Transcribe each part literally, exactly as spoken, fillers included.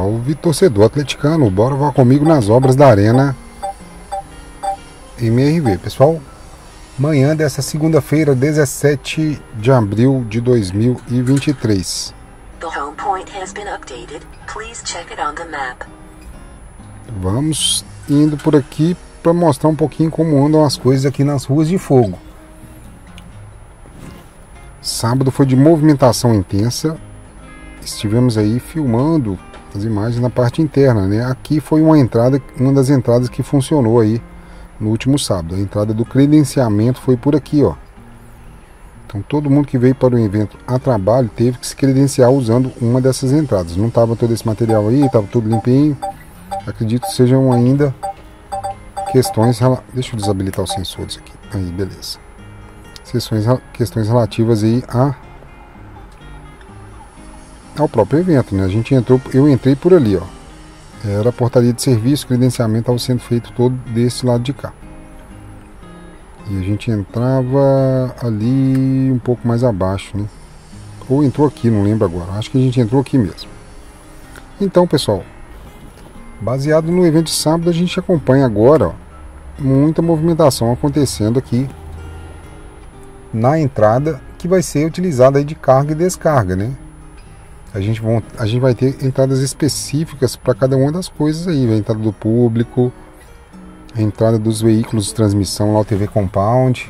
Salve, torcedor atleticano, bora voar comigo nas obras da Arena M R V, pessoal. Manhã dessa segunda-feira, dezessete de abril de dois mil e vinte e três. The home point has been updated. Please check it on the map. Vamos indo por aqui para mostrar um pouquinho como andam as coisas aqui nas ruas de fogo. Sábado foi de movimentação intensa. Estivemos aí filmando as imagens na parte interna, né? Aqui foi uma entrada, uma das entradas que funcionou aí no último sábado. A entrada do credenciamento foi por aqui, ó. Então todo mundo que veio para o evento a trabalho teve que se credenciar usando uma dessas entradas. Não estava todo esse material aí, estava tudo limpinho. Acredito que sejam ainda questões... Deixa eu desabilitar os sensores aqui. Aí, beleza. Questões, questões relativas aí a... ao próprio evento, né? A gente entrou, eu entrei por ali, ó. Era a portaria de serviço, credenciamento estava sendo feito todo desse lado de cá. E a gente entrava ali um pouco mais abaixo, né? Ou entrou aqui, não lembro agora. Acho que a gente entrou aqui mesmo. Então, pessoal, baseado no evento de sábado, a gente acompanha agora, ó, muita movimentação acontecendo aqui na entrada que vai ser utilizada aí de carga e descarga, né? A gente, vão, a gente vai ter entradas específicas para cada uma das coisas aí. A entrada do público, a entrada dos veículos de transmissão lá, o T V Compound.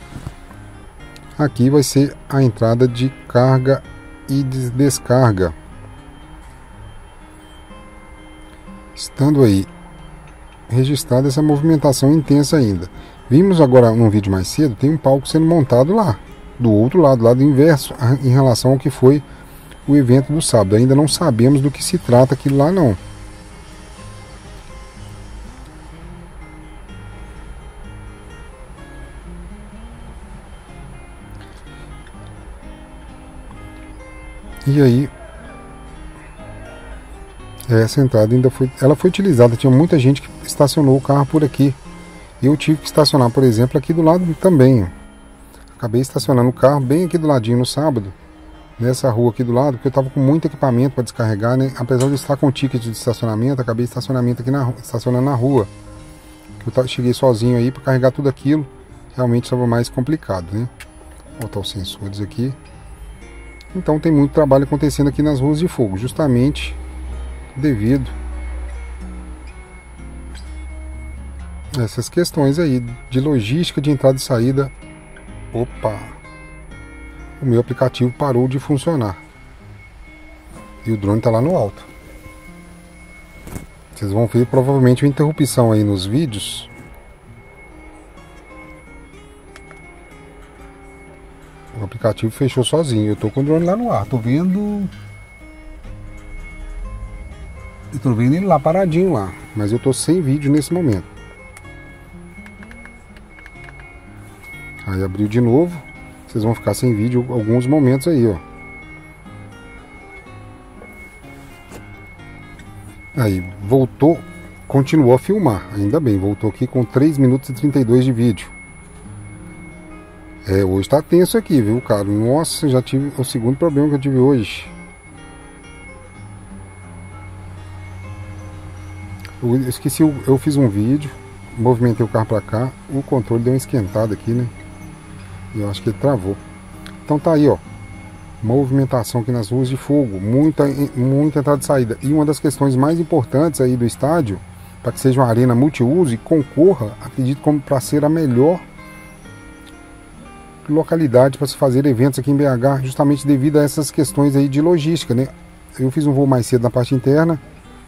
Aqui vai ser a entrada de carga e de descarga. Estando aí registrada essa movimentação intensa ainda. Vimos agora num vídeo mais cedo, tem um palco sendo montado lá, do outro lado, lado inverso, em relação ao que foi o evento do sábado. Ainda não sabemos do que se trata aquilo lá não. E aí, essa entrada ainda foi, ela foi utilizada. Tinha muita gente que estacionou o carro por aqui. Eu tive que estacionar, por exemplo, aqui do lado também. Acabei estacionando o carro bem aqui do ladinho no sábado, nessa rua aqui do lado, porque eu estava com muito equipamento para descarregar, né? Apesar de estar com ticket de estacionamento, acabei estacionamento aqui na, estacionando na rua. Eu cheguei sozinho aí para carregar tudo aquilo, realmente estava mais complicado, né? Vou botar os sensores aqui. Então tem muito trabalho acontecendo aqui nas ruas de fogo, justamente devido a essas questões aí de logística de entrada e saída. Opa! O meu aplicativo parou de funcionar e o drone está lá no alto. Vocês vão ver provavelmente uma interrupção aí nos vídeos. O aplicativo fechou sozinho. Eu tô com o drone lá no ar. Tô vendo... Eu tô vendo ele lá paradinho lá. Mas eu tô sem vídeo nesse momento. Aí abriu de novo. Vocês vão ficar sem vídeo alguns momentos aí, ó. Aí, voltou, continuou a filmar. Ainda bem, voltou aqui com três minutos e trinta e dois de vídeo. É, hoje tá tenso aqui, viu, cara? Nossa, já tive o segundo problema que eu tive hoje. Eu esqueci, eu fiz um vídeo, movimentei o carro pra cá, o controle deu uma esquentada aqui, né? E eu acho que ele travou. Então tá aí, ó. Movimentação aqui nas ruas de fogo. Muita, muita entrada e saída. E uma das questões mais importantes aí do estádio, para que seja uma arena multiuso e concorra, acredito, como para ser a melhor localidade para se fazer eventos aqui em B H, justamente devido a essas questões aí de logística, né? Eu fiz um voo mais cedo na parte interna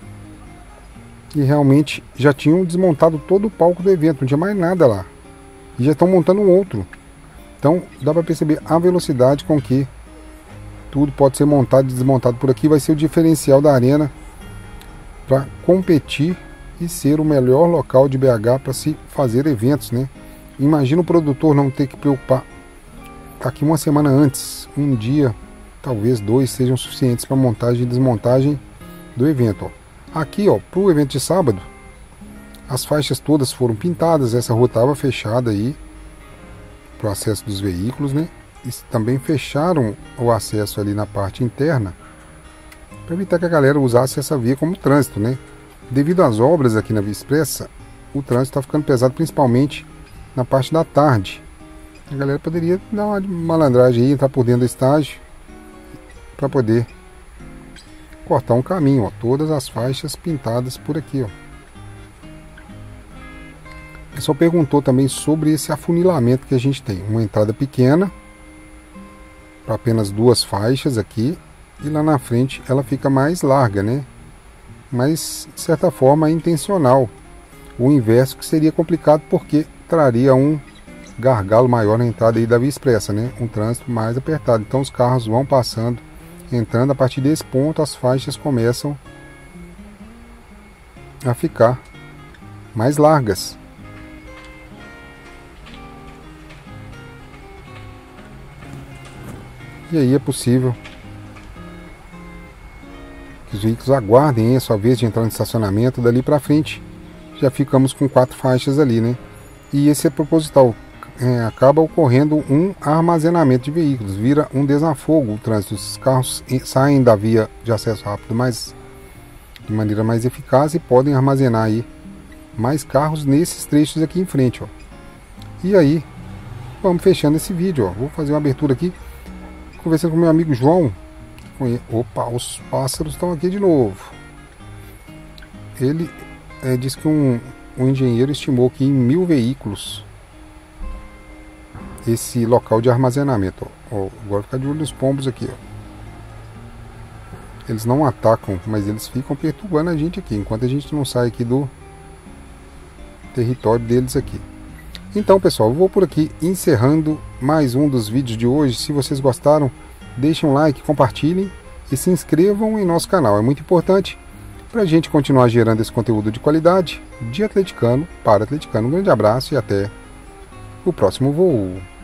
e realmente já tinham desmontado todo o palco do evento, não tinha mais nada lá. E já estão montando um outro. Então dá para perceber a velocidade com que tudo pode ser montado e desmontado por aqui. Vai ser o diferencial da arena para competir e ser o melhor local de B H para se fazer eventos, né? Imagina o produtor não ter que preocupar. Aqui uma semana antes, um dia, talvez dois, sejam suficientes para montagem e desmontagem do evento, ó. Aqui, ó, para o evento de sábado, as faixas todas foram pintadas. Essa rua estava fechada aí para o acesso dos veículos, né? E também fecharam o acesso ali na parte interna para evitar que a galera usasse essa via como trânsito, né? Devido às obras aqui na Via Expressa, o trânsito está ficando pesado, principalmente na parte da tarde. A galera poderia dar uma malandragem aí, entrar por dentro do estágio para poder cortar um caminho, ó, todas as faixas pintadas por aqui, ó. O pessoal perguntou também sobre esse afunilamento que a gente tem, uma entrada pequena para apenas duas faixas aqui, e lá na frente ela fica mais larga, né? Mas de certa forma é intencional. O inverso que seria complicado, porque traria um gargalo maior na entrada aí da Via Expressa, né? Um trânsito mais apertado. Então os carros vão passando, entrando. A partir desse ponto as faixas começam a ficar mais largas. E aí é possível que os veículos aguardem a sua vez de entrar no estacionamento. Dali para frente já ficamos com quatro faixas ali, né? E esse é proposital. É, acaba ocorrendo um armazenamento de veículos, vira um desafogo o trânsito. Os carros saem da via de acesso rápido mais, de maneira mais eficaz, e podem armazenar aí mais carros nesses trechos aqui em frente, ó. E aí vamos fechando esse vídeo, ó. Vou fazer uma abertura aqui, conversando com meu amigo João. Opa, os pássaros estão aqui de novo. Ele é, diz que um, um engenheiro estimou que em mil veículos esse local de armazenamento, ó. Ó, agora ficar de olho nos pombos aqui, ó. Eles não atacam, mas eles ficam perturbando a gente aqui, enquanto a gente não sai aqui do território deles aqui. Então, pessoal, eu vou por aqui encerrando mais um dos vídeos de hoje. Se vocês gostaram, deixem um like, compartilhem e se inscrevam em nosso canal. É muito importante para a gente continuar gerando esse conteúdo de qualidade de atleticano para atleticano. Um grande abraço e até o próximo voo.